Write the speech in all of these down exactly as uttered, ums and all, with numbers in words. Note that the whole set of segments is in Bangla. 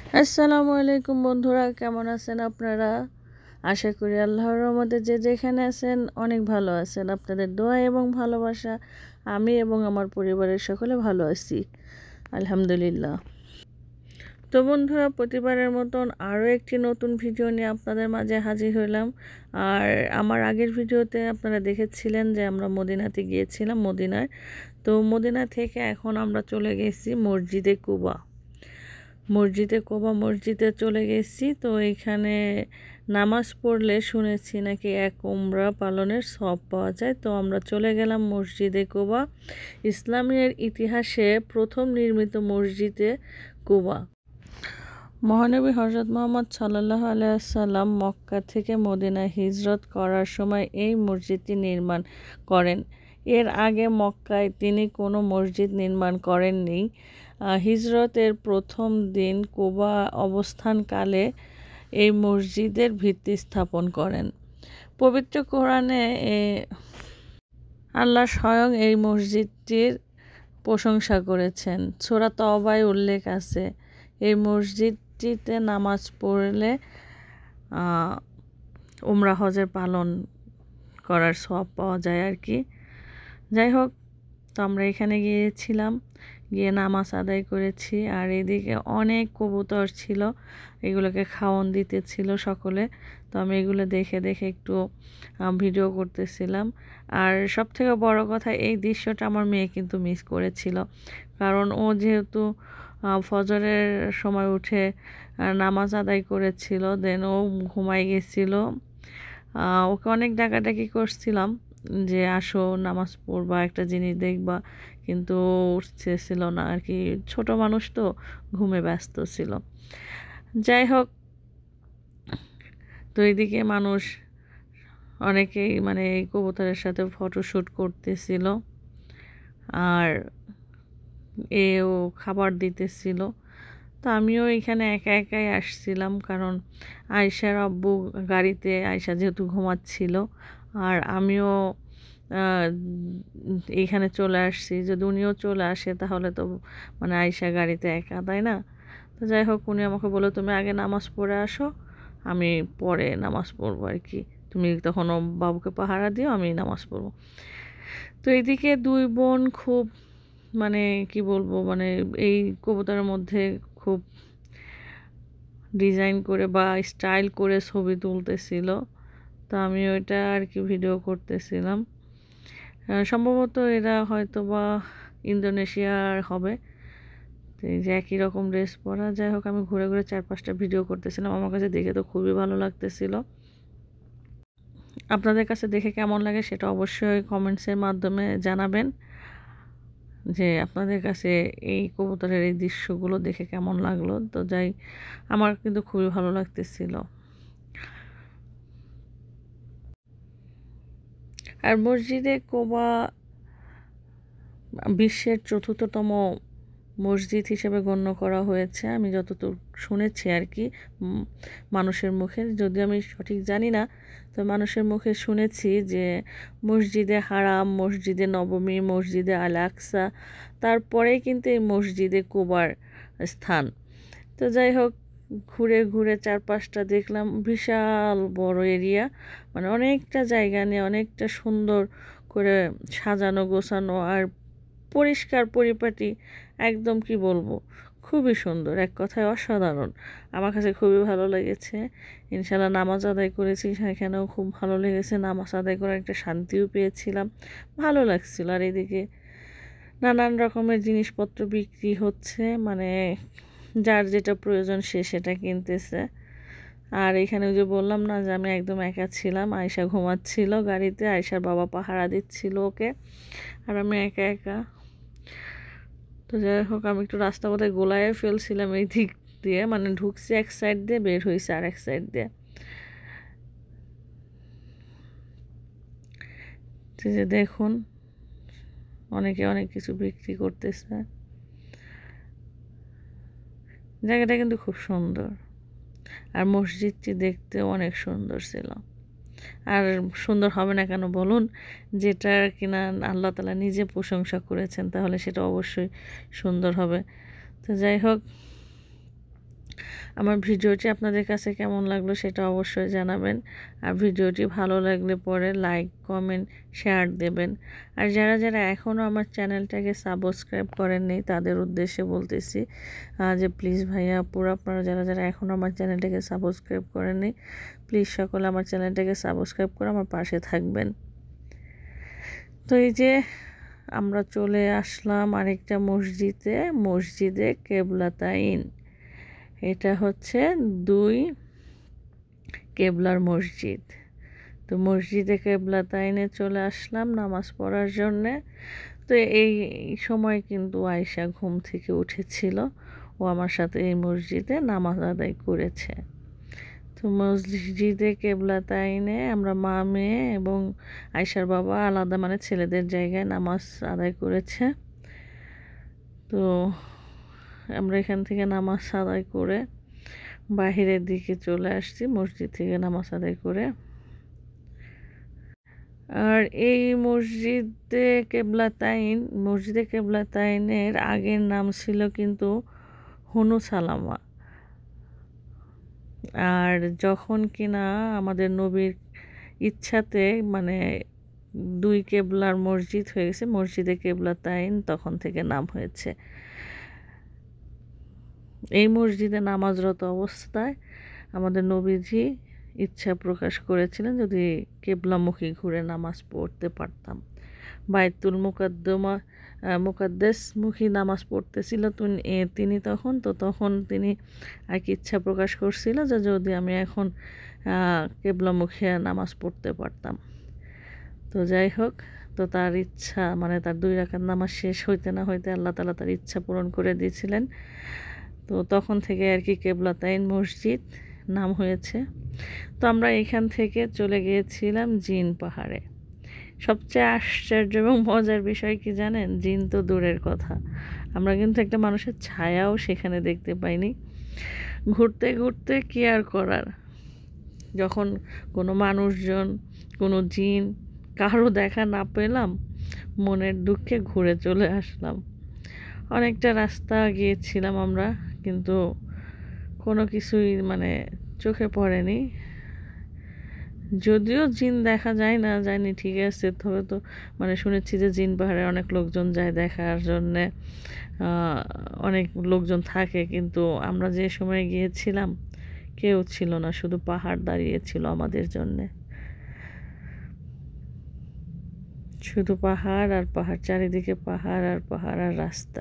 আসসালামু আলাইকুম বন্ধুরা, কেমন আছেন আপনারা? আশা করি আল্লাহর রহমতে যে যেখানে আছেন অনেক ভালো আছেন। আপনাদের দোয়া এবং ভালোবাসা আমি এবং আমার পরিবারের সকলে ভালো আছি, আলহামদুলিল্লাহ। তো বন্ধুরা, প্রতিবারের মতন আরও একটি নতুন ভিডিও নিয়ে আপনাদের মাঝে হাজির হলাম। আর আমার আগের ভিডিওতে আপনারা দেখেছিলেন যে আমরা মদিনাতে গিয়েছিলাম, মদিনায়। তো মদিনা থেকে এখন আমরা চলে গেছি মসজিদে কুবা। মসজিদে কোবা মসজিদে চলে গেছি। তো এখানে নামাজ পড়লে শুনেছি নাকি এক উমরা পালনের সওয়াব পাওয়া যায়। তো আমরা চলে গেলাম মসজিদে কোবা, ইসলামের ইতিহাসে প্রথম নির্মিত মসজিদে কোবা। মহানবী হযরত মুহাম্মদ সাল্লাল্লাহু আলাইহি ওয়াসাল্লাম মক্কা থেকে মদিনায় হিজরত করার সময় এই মসজিদটি নির্মাণ করেন। এর আগে মক্কায় তিনি কোনো মসজিদ নির্মাণ করেননি। হিজরতের প্রথম দিন কুবা অবস্থানকালে এই মসজিদের ভিত্তি স্থাপন করেন। পবিত্র কোরআনে আল্লাহ স্বয়ং এই মসজিদটির প্রশংসা করেছেন। সূরা তওবায় উল্লেখ আছে, এই মসজিদটিতে নামাজ পড়লে উমরা হজের পালন করার সওয়াব পাওয়া যায় আর কি। যাই হোক, তো আমরা এখানে গিয়েছিলাম, গিয়ে নামাজ আদায় করেছি। আর এদিকে অনেক কবুতর ছিল, এগুলোকে খাওয়ান দিতেছিল সকলে। তো আমি এগুলো দেখে দেখে একটু ভিডিও করতেছিলাম। আর সব থেকে বড় কথা, এই দৃশ্যটা আমার মেয়ে কিন্তু মিস করেছিল, কারণ ও যেহেতু ফজরের সময় উঠে নামাজ আদায় করেছিল, দেন ও ঘুমাই গেছিল। ওকে অনেক ডাকাডাকি করছিলাম যে আসো নামাজ পড়বা, একটা জিনিস দেখবা, কিন্তু উঠতেছিল না আর কি। ছোট মানুষ তো, ঘুমে ব্যস্ত ছিল। যাই হোক, তো এইদিকে মানুষ অনেকেই মানে এই কবুতরের সাথে ফটোশ্যুট করতেছিল, আর এও খাবার দিতেছিল। তো আমিও এখানে একা একাই আসছিলাম, কারণ আয়েশার আব্বু গাড়িতে, আয়েশা যেহেতু ঘুমাচ্ছিল, আর আমিও এইখানে চলে আসছি। যদি উনিও চলে আসে তাহলে তো মানে আয়েশা গাড়িতে একা, তাই না? তো যাই হোক, উনি আমাকে বললো তুমি আগে নামাজ পড়ে আসো, আমি পরে নামাজ পড়বো আর কি। তুমি তখন বাবুকে পাহারা দিও, আমি নামাজ পড়বো। তো এইদিকে দুই বোন খুব মানে কি বলবো, মানে এই কবুতরের মধ্যে খুব ডিজাইন করে বা স্টাইল করে ছবি তুলতেছিল। তো আমি ওইটা আর কি ভিডিও করতেছিলাম। সম্ভবত এরা হয়তো বা ইন্দোনেশিয়ার হবে, তো এই যে একই রকম ড্রেস পরা। যাই হোক, আমি ঘুরে ঘুরে চার পাঁচটা ভিডিও করতেছিলাম। আমার কাছে দেখে তো খুবই ভালো লাগতেছিল। আপনাদের কাছে দেখে কেমন লাগে সেটা অবশ্যই কমেন্টসের মাধ্যমে জানাবেন, যে আপনাদের কাছে এই কবুতরের এই দৃশ্যগুলো দেখে কেমন লাগলো। তো যাই, আমার কিন্তু খুবই ভালো লাগতেছিল। আর মসজিদে কোবা বিশ্বের চতুর্থতম মসজিদ হিসেবে গণ্য করা হয়েছে, আমি যতটুকু শুনেছি আর কি মানুষের মুখে, যদিও আমি সঠিক জানি না। তো মানুষের মুখে শুনেছি যে মসজিদে হারাম, মসজিদে নবমী, মসজিদে আল আকসা, তারপরেই কিন্তু এই মসজিদে কুবার স্থান। তো যাই হোক, ঘুরে ঘুরে চারপাশটা দেখলাম, বিশাল বড় এরিয়া, মানে অনেকটা জায়গা নিয়ে অনেকটা সুন্দর করে সাজানো গোছানো, আর পরিষ্কার পরিপাটি, একদম কি বলবো, খুবই সুন্দর, এক কথায় অসাধারণ। আমার কাছে খুবই ভালো লেগেছে। ইনশাল্লাহ নামাজ আদায় করেছি, সেখানেও খুব ভালো লেগেছে। নামাজ আদায় করার একটা শান্তিও পেয়েছিলাম, ভালো লাগছিল। আর এদিকে নানান রকমের জিনিসপত্র বিক্রি হচ্ছে, মানে যার যেটা প্রয়োজন সে সেটা কিনতেছে। আর এখানে ওই যে বললাম না যে আমি একদম একা ছিলাম, আয়েশা ঘুমাচ্ছিল গাড়িতে, আয়েশার বাবা পাহারা দিচ্ছিল ওকে, আর আমি একা একা। তো যাই হোক, আমি একটু রাস্তা বোধহয় গোলায় ফেলছিলাম এই দিক দিয়ে, মানে ঢুকছি এক সাইড দিয়ে, বের হয়েছে আর এক সাইড দিয়ে। যে দেখুন, অনেকে অনেক কিছু বিক্রি করতেছে। জায়গাটা কিন্তু খুব সুন্দর, আর মসজিদটি দেখতে অনেক সুন্দর ছিল। আর সুন্দর হবে না কেন বলুন, যেটা কিনা আল্লাহ তাআলা নিজে প্রশংসা করেছেন, তাহলে সেটা অবশ্যই সুন্দর হবে। তো যাই হোক, আমার ভিডিওটি আপনাদের কাছে কেমন লাগলো সেটা অবশ্যই জানাবেন। আর ভিডিওটি ভালো লাগলে পরে লাইক কমেন্ট শেয়ার দেবেন। আর যারা যারা এখনও আমার চ্যানেলটাকে সাবস্ক্রাইব করেননি তাদের উদ্দেশ্যে বলতেছি যে প্লিজ ভাইয়া আপুরা আপনারা যারা যারা এখনও আমার চ্যানেলটাকে সাবস্ক্রাইব করেননি প্লিজ সকলে আমার চ্যানেলটাকে সাবস্ক্রাইব করে আমার পাশে থাকবেন। তো এই যে আমরা চলে আসলাম আরেকটা মসজিদে, মসজিদে কেবলাতাইন। এটা হচ্ছে দুই কেবলার মসজিদ। তো মসজিদে কেবলাতাইনে চলে আসলাম নামাজ পড়ার জন্যে। তো এই সময় কিন্তু আয়েশা ঘুম থেকে উঠেছিল, ও আমার সাথে এই মসজিদে নামাজ আদায় করেছে। তো মসজিদে কেবলাতাইনে আমরা মা মেয়ে এবং আয়েশার বাবা আলাদা মানে ছেলেদের জায়গায় নামাজ আদায় করেছে। তো আমরা এখান থেকে নামাজ আদায় করে বাহিরের দিকে চলে আসছি মসজিদ থেকে নামাজ আদায় করে। আর এই মসজিদে কেবলাতাইন মসজিদে কেবলাতাইনের আগের নাম ছিল কিন্তু হুনু সালামা। আর যখন কিনা আমাদের নবীর ইচ্ছাতে মানে দুই কেবলার মসজিদ হয়ে গেছে মসজিদে কেবলাতাইন, তখন থেকে নাম হয়েছে। এই মসজিদে নামাজরত অবস্থায় আমাদের নবীজি ইচ্ছা প্রকাশ করেছিলেন যদি কেবলামুখী ঘুরে নামাজ পড়তে পারতাম। বাইতুল মুকাদ্দমা মুকাদ্দেসমুখী নামাজ পড়তেছিল তিনি তখন তো তখন তিনি আর কি ইচ্ছা প্রকাশ করছিল যে যদি আমি এখন কেবলামুখী নামাজ পড়তে পারতাম। তো যাই হোক, তো তার ইচ্ছা মানে তার দুই রাকাত নামাজ শেষ হইতে না হইতে আল্লাহ তাআলা তার ইচ্ছা পূরণ করে দিয়েছিলেন। তো তখন থেকে আর কি কেবলাতাইন মসজিদ নাম হয়েছে। তো আমরা এখান থেকে চলে গিয়েছিলাম জিন পাহাড়ে। সবচেয়ে আশ্চর্য এবং মজার বিষয় কি জানেন, জিন তো দূরের কথা, আমরা কিন্তু একটা মানুষের ছায়াও সেখানে দেখতে পাইনি। ঘুরতে ঘুরতে কি আর করার, যখন কোনো মানুষজন কোনো জিন কারো দেখা না পেলাম মনের দুঃখে ঘুরে চলে আসলাম। অনেকটা রাস্তা গিয়েছিলাম আমরা, কিন্তু কোনো কিছুই মানে চোখে পড়েনি। যদিও জিন দেখা যায় না যায়নি ঠিক আছে, তবে তো মানে শুনেছি যে জিন পাহাড়ে অনেক লোকজন যায় দেখার জন্যে, অনেক লোকজন থাকে, কিন্তু আমরা যে সময় গিয়েছিলাম কেউ ছিল না, শুধু পাহাড় দাঁড়িয়েছিল আমাদের জন্যে। শুধু পাহাড় আর পাহাড়, চারিদিকে পাহাড় আর পাহাড় আর রাস্তা।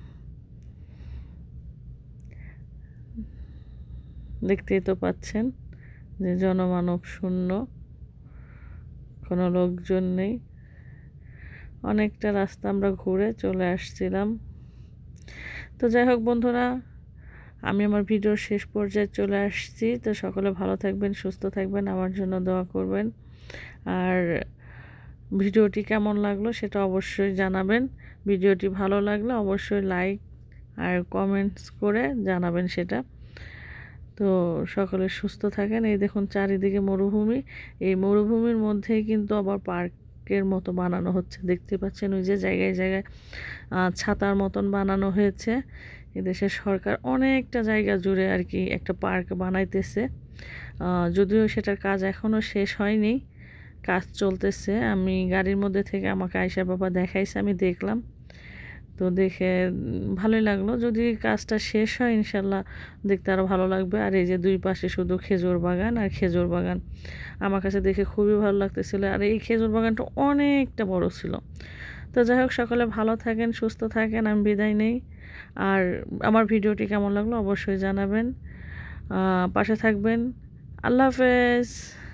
দেখতেই তো পাচ্ছেন যে জনমানব শূন্য, কোনো লোকজন নেই। অনেকটা রাস্তা আমরা ঘুরে চলে আসছিলাম। তো যাই হোক বন্ধুরা, আমি আমার ভিডিওর শেষ পর্যায়ে চলে আসছি। তো সকলে ভালো থাকবেন, সুস্থ থাকবেন, আমার জন্য দোয়া করবেন। আর ভিডিওটি কেমন লাগলো সেটা অবশ্যই জানাবেন। ভিডিওটি ভালো লাগলে অবশ্যই লাইক আর কমেন্টস করে জানাবেন সেটা। তো সকলে সুস্থ থাকেন। এই দেখুন চারিদিকে মরুভূমি, এই মরুভূমির মধ্যেই কিন্তু আবার পার্কের মতো বানানো হচ্ছে, দেখতে পাচ্ছেন ওই যে জায়গায় জায়গায় ছাতার মতন বানানো হয়েছে। এদেশের সরকার অনেকটা জায়গা জুড়ে আর কি একটা পার্ক বানাইতেছে, যদিও সেটার কাজ এখনও শেষ হয়নি, কাজ চলতেছে। আমি গাড়ির মধ্যে থেকে আমাকে আয়েশা বাবা দেখাইছে, আমি দেখলাম, তো দেখে ভালোই লাগলো। যদি কাজটা শেষ হয় ইনশাল্লাহ দেখতে আরও ভালো লাগবে। আর এই যে দুই পাশে শুধু খেজুর বাগান আর খেজুর বাগান, আমার কাছে দেখে খুবই ভালো লাগতেছিল। আর এই খেজুর বাগানটা অনেকটা বড় ছিল। তো যাই হোক, সকলে ভালো থাকেন, সুস্থ থাকেন, আমি বিদায় নেই। আর আমার ভিডিওটি কেমন লাগলো অবশ্যই জানাবেন, পাশে থাকবেন। আল্লাহ হাফেজ।